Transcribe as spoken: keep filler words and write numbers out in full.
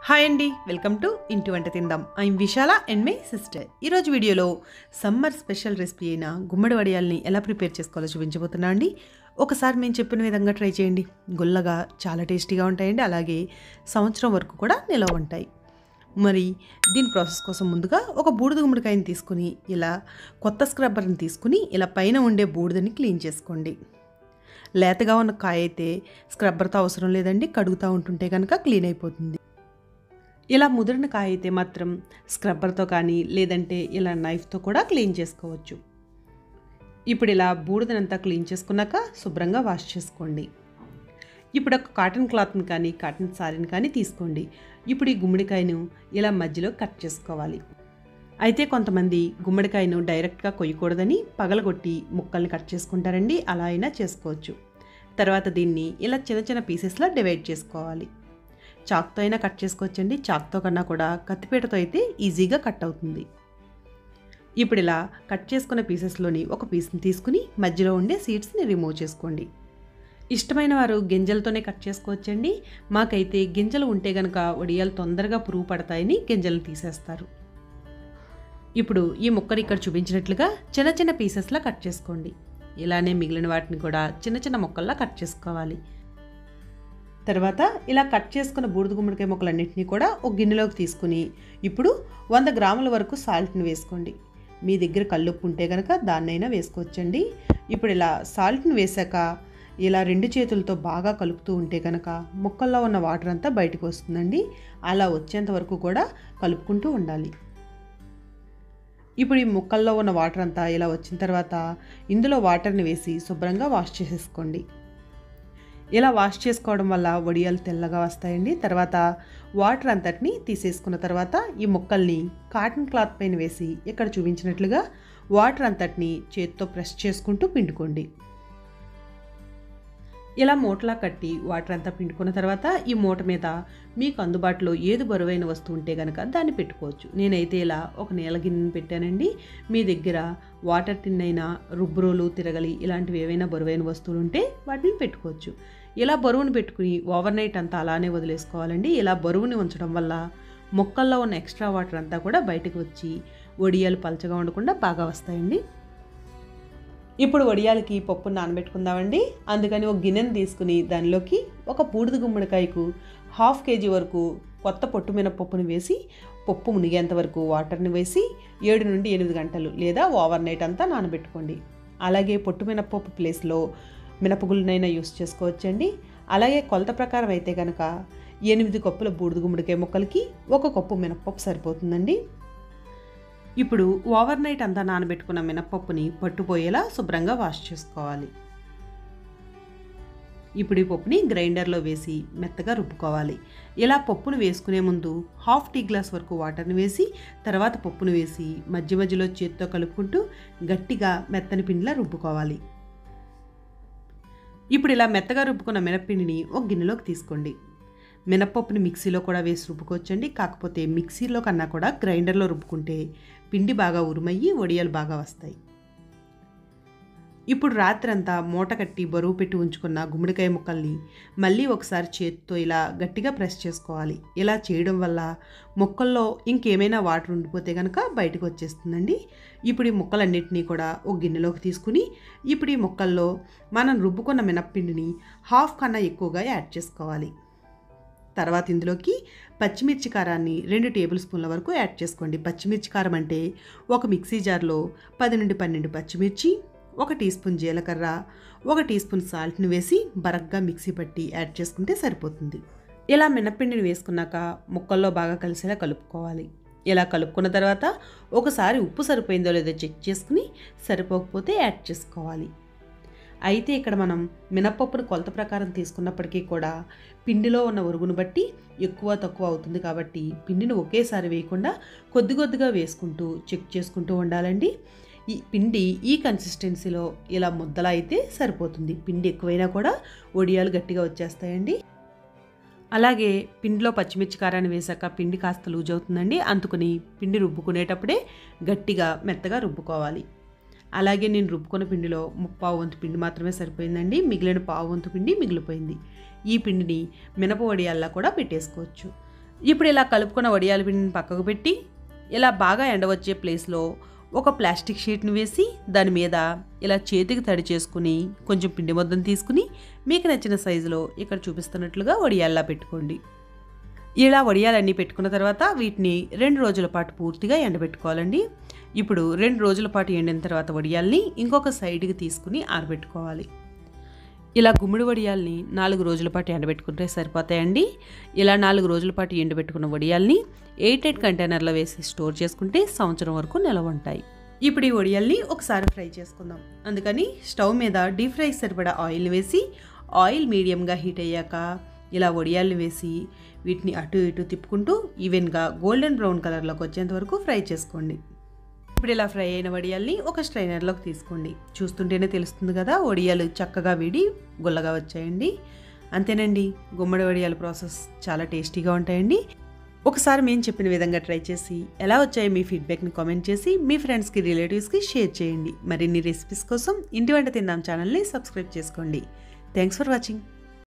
Hi అండి, welcome to ఇంటి వంట తిందాం. I'm Vishala and my sister. ఈరోజు వీడియోలో సమ్మర్ స్పెషల్ రెసిపీ అయిన గుమ్మడి వడియాల్ని ఎలా ప్రిపేర్ చేసుకోవాలో చూపించబోతున్నా అండి. ఒకసారి మేము చెప్పిన విధంగా ట్రై చేయండి. గుల్లగా చాలా టేస్టీగా ఉంటాయండి, అలాగే సంవత్సరం వరకు కూడా నిలవ ఉంటాయి. మరి దీని ప్రాసెస్ కోసం ముందుగా ఒక బూడిద గుమ్మడికాయని తీసుకుని ఇలా కొత్త స్క్రబ్బర్ని తీసుకుని ఇలా పైన ఉండే బూడిదని క్లీన్ చేసుకోండి. లేతగా ఉన్న కాయ అయితే స్క్రబ్బర్తో అవసరం లేదండి, కడుగుతూ ఉంటుంటే కనుక క్లీన్ అయిపోతుంది. ఇలా ముదిరిన కాయ అయితే మాత్రం స్క్రబ్బర్తో కానీ లేదంటే ఇలా నైఫ్తో కూడా క్లీన్ చేసుకోవచ్చు. ఇప్పుడు ఇలా బూడిదనంతా క్లీన్ చేసుకున్నాక శుభ్రంగా వాష్ చేసుకోండి. ఇప్పుడు ఒక కాటన్ క్లాత్ని కానీ కాటన్ సారీని కానీ తీసుకోండి. ఇప్పుడు ఈ గుమ్మడికాయను ఇలా మధ్యలో కట్ చేసుకోవాలి. అయితే కొంతమంది గుమ్మడికాయను డైరెక్ట్గా కొయ్యకూడదని పగలగొట్టి ముక్కల్ని కట్ చేసుకుంటారండి, అలా అయినా చేసుకోవచ్చు. తర్వాత దీన్ని ఇలా చిన్న చిన్న పీసెస్లా డివైడ్ చేసుకోవాలి. చాక్తో అయినా కట్ చేసుకోవచ్చండి, చాక్తో కన్నా కూడా కత్తిపీటతో అయితే ఈజీగా కట్ అవుతుంది. ఇప్పుడు ఇలా కట్ చేసుకున్న పీసెస్లోని ఒక పీస్ని తీసుకుని మధ్యలో ఉండే సీడ్స్ని రిమూవ్ చేసుకోండి. ఇష్టమైన వారు గింజలతోనే కట్ చేసుకోవచ్చండి. మాకైతే గింజలు ఉంటే కనుక వడియాలు తొందరగా పురుగు పడతాయని గింజలు తీసేస్తారు. ఇప్పుడు ఈ ముక్కని ఇక్కడ చూపించినట్లుగా చిన్న చిన్న పీసెస్లా కట్ చేసుకోండి. ఇలానే మిగిలిన వాటిని కూడా చిన్న చిన్న ముక్కల్లా కట్ చేసుకోవాలి. తర్వాత ఇలా కట్ చేసుకున్న బూడిద గుమ్మడికాయ ముక్కలన్నింటినీ కూడా ఒక గిన్నెలోకి తీసుకుని ఇప్పుడు వంద గ్రాముల వరకు సాల్ట్ని వేసుకోండి. మీ దగ్గర కల్లుప్పు ఉంటే కనుక దాన్నైనా వేసుకోవచ్చండి. ఇప్పుడు ఇలా సాల్ట్ని వేసాక ఇలా రెండు చేతులతో బాగా కలుపుతూ ఉంటే కనుక ముక్కల్లో ఉన్న వాటర్ అంతా బయటకు వస్తుందండి. అలా వచ్చేంత వరకు కూడా కలుపుకుంటూ ఉండాలి. ఇప్పుడు ఈ ముక్కల్లో ఉన్న వాటర్ అంతా ఇలా వచ్చిన తర్వాత ఇందులో వాటర్ని వేసి శుభ్రంగా వాష్ చేసేసుకోండి. ఇలా వాష్ చేసుకోవడం వల్ల వడియాలు తెల్లగా వస్తాయండి. తర్వాత వాటర్ అంతటిని తీసేసుకున్న తర్వాత ఈ ముక్కల్ని కాటన్ క్లాత్ పైన వేసి ఇక్కడ చూపించినట్లుగా వాటర్ అంతటిని చేతితో ప్రెస్ చేసుకుంటూ పిండుకోండి. ఇలా మూటలా కట్టి వాటర్ అంతా పిండుకున్న తర్వాత ఈ మూట మీద మీకు అందుబాటులో ఏది బరువైన వస్తువు ఉంటే కనుక దాన్ని పెట్టుకోవచ్చు. నేనైతే ఇలా ఒక నీళ్ళ గిన్నెని పెట్టానండి. మీ దగ్గర వాటర్ టిన్ అయినా రుబ్బురోలు తిరగలి ఇలాంటివి ఏవైనా బరువైన వస్తువులు ఉంటే వాటిని పెట్టుకోవచ్చు. ఇలా బరువుని పెట్టుకుని ఓవర్ నైట్ అంతా అలానే వదిలేసుకోవాలండి. ఇలా బరువుని ఉంచడం వల్ల మొక్కల్లో ఉన్న ఎక్స్ట్రా వాటర్ అంతా కూడా బయటకు వచ్చి వడియాలు పలచగా ఉండకుండా బాగా వస్తాయండి. ఇప్పుడు వడియాలకి పప్పును నానబెట్టుకుందామండి. అందుకని ఒక గిన్నెను తీసుకుని దానిలోకి ఒక బూడిద గుమ్మడికాయకు హాఫ్ కేజీ వరకు కొత్త పొట్టు మినపప్పును వేసి పప్పు మునిగేంత వరకు వాటర్ని వేసి ఏడు నుండి ఎనిమిది గంటలు లేదా ఓవర్ నైట్ అంతా నానబెట్టుకోండి. అలాగే పొట్టు మినపప్పు ప్లేస్లో మినపగుళ్ళనైనా యూస్ చేసుకోవచ్చండి. అలాగే కొలత ప్రకారం అయితే కనుక ఎనిమిది కప్పుల బూడిద గుమ్మడికాయ ముక్కలకి ఒక కప్పు మినపప్పు సరిపోతుందండి. ఇప్పుడు ఓవర్ నైట్ అంతా నానబెట్టుకున్న మినపప్పుని పట్టుపోయేలా శుభ్రంగా వాష్ చేసుకోవాలి. ఇప్పుడు ఈ పప్పుని గ్రైండర్లో వేసి మెత్తగా రుబ్బుకోవాలి. ఇలా పప్పును వేసుకునే ముందు హాఫ్ టీ గ్లాస్ వరకు వాటర్ని వేసి తర్వాత పప్పును వేసి మధ్య మధ్యలో చేతితో కలుపుకుంటూ గట్టిగా మెత్తని పిండిలా రుబ్బుకోవాలి. ఇప్పుడు ఇలా మెత్తగా రుబ్బుకున్న మినప్పిండిని ఒక గిన్నెలోకి తీసుకోండి. మినపప్పుని మిక్సీలో కూడా వేసి రుబ్బుకోవచ్చండి. కాకపోతే మిక్సీలో కన్నా కూడా గ్రైండర్లో రుబ్బుకుంటే పిండి బాగా ఉరుమయ్యి వడియాలు బాగా వస్తాయి. ఇప్పుడు రాత్రంతా మూట కట్టి బరువు పెట్టి ఉంచుకున్న గుమ్మడికాయ ముక్కల్ని మళ్ళీ ఒకసారి చేతితో ఇలా గట్టిగా ప్రెస్ చేసుకోవాలి. ఇలా చేయడం వల్ల ముక్కల్లో ఇంకేమైనా వాటర్ ఉండిపోతే కనుక బయటకు వచ్చేస్తుందండి. ఇప్పుడు ఈ ముక్కలన్నింటినీ కూడా ఒక గిన్నెలోకి తీసుకుని ఇప్పుడు ఈ ముక్కల్లో మనం రుబ్బుకున్న మినప్పిండిని హాఫ్ కన్నా ఎక్కువగా యాడ్ చేసుకోవాలి. తర్వాత ఇందులోకి పచ్చిమిర్చి కారాన్ని రెండు టేబుల్ స్పూన్ల వరకు యాడ్ చేసుకోండి. పచ్చిమిర్చి కారం అంటే ఒక మిక్సీ జార్లో పది నుండి పన్నెండు పచ్చిమిర్చి, ఒక టీ స్పూన్ జీలకర్ర, ఒక టీ స్పూన్ సాల్ట్ని వేసి బరగ్గా మిక్సీ పట్టి యాడ్ చేసుకుంటే సరిపోతుంది. ఇలా మినప్పిండిని వేసుకున్నాక ముక్కల్లో బాగా కలిసేలా కలుపుకోవాలి. ఇలా కలుపుకున్న తర్వాత ఒకసారి ఉప్పు సరిపోయిందో లేదో చెక్ చేసుకుని సరిపోకపోతే యాడ్ చేసుకోవాలి. అయితే ఇక్కడ మనం మినపప్పును కొలత ప్రకారం తీసుకున్నప్పటికీ కూడా పిండిలో ఉన్న ఉరుగును బట్టి ఎక్కువ తక్కువ అవుతుంది. కాబట్టి పిండిని ఒకేసారి వేయకుండా కొద్ది కొద్దిగా వేసుకుంటూ చెక్ చేసుకుంటూ ఉండాలండి. ఈ పిండి ఈ కన్సిస్టెన్సీలో ఇలా ముద్దలా అయితే సరిపోతుంది. పిండి ఎక్కువైనా కూడా వడియాలు గట్టిగా వచ్చేస్తాయండి. అలాగే పిండిలో పచ్చిమిర్చి కారాన్ని వేసాక పిండి కాస్త లూజ్ అవుతుందండి. అందుకని పిండి రుబ్బుకునేటప్పుడే గట్టిగా మెత్తగా రుబ్బుకోవాలి. అలాగే నేను రుబ్బుకున్న పిండిలో ముప్పావు వంతు పిండి మాత్రమే సరిపోయిందండి. మిగిలిన పావు వంతు పిండి మిగిలిపోయింది. ఈ పిండిని మినప వడియాల్లా కూడా పెట్టేసుకోవచ్చు. ఇప్పుడు ఇలా కలుపుకున్న వడియాల పిండిని పక్కకు పెట్టి ఇలా బాగా ఎండవచ్చే ప్లేస్లో ఒక ప్లాస్టిక్ షీట్ని వేసి దాని మీద ఇలా చేతికి తడి చేసుకుని కొంచెం పిండి ముద్దను తీసుకుని మీకు నచ్చిన సైజులో ఇక్కడ చూపిస్తున్నట్లుగా వడియాల్లా పెట్టుకోండి. ఇలా వడియాలన్నీ పెట్టుకున్న తర్వాత వీటిని రెండు రోజుల పాటు పూర్తిగా ఎండబెట్టుకోవాలండి. ఇప్పుడు రెండు రోజుల పాటు ఎండిన తర్వాత వడియాల్ని ఇంకొక సైడ్కి తీసుకుని ఆరబెట్టుకోవాలి. ఇలా గుమ్మడి వడియాల్ని నాలుగు రోజుల పాటు ఎండబెట్టుకుంటే సరిపోతాయండి. ఇలా నాలుగు రోజుల పాటు ఎండబెట్టుకున్న వడియాల్ని ఎయిట్ ఎయిట్ కంటైనర్లో వేసి స్టోర్ చేసుకుంటే సంవత్సరం వరకు నిలవ ఉంటాయి. ఇప్పుడు ఈ వడియాల్ని ఒకసారి ఫ్రై చేసుకుందాం. అందుకని స్టవ్ మీద డీప్ ఫ్రై సరిపడా ఆయిల్ వేసి ఆయిల్ మీడియంగా హీట్ అయ్యాక ఇలా వడియాల్ని వేసి వీటిని అటు ఇటు తిప్పుకుంటూ ఈవెన్గా గోల్డెన్ బ్రౌన్ కలర్లోకి వచ్చేంత వరకు ఫ్రై చేసుకోండి. ఇప్పుడు ఇలా ఫ్రై అయిన వడియాల్ని ఒక స్ట్రైనర్లోకి తీసుకోండి. చూస్తుంటేనే తెలుస్తుంది కదా, వడియాలు చక్కగా వేడి గుల్లగా వచ్చాయండి. అంతేనండి, గుమ్మడి వడియాల ప్రాసెస్ చాలా టేస్టీగా ఉంటాయండి. ఒకసారి మేము చెప్పిన విధంగా ట్రై చేసి ఎలా వచ్చాయో మీ ఫీడ్బ్యాక్ని కామెంట్ చేసి మీ ఫ్రెండ్స్కి రిలేటివ్స్కి షేర్ చేయండి. మరిన్ని రెసిపీస్ కోసం ఇంటి వంట తిందాం ఛానల్ని సబ్స్క్రైబ్ చేసుకోండి. Thanks for watching.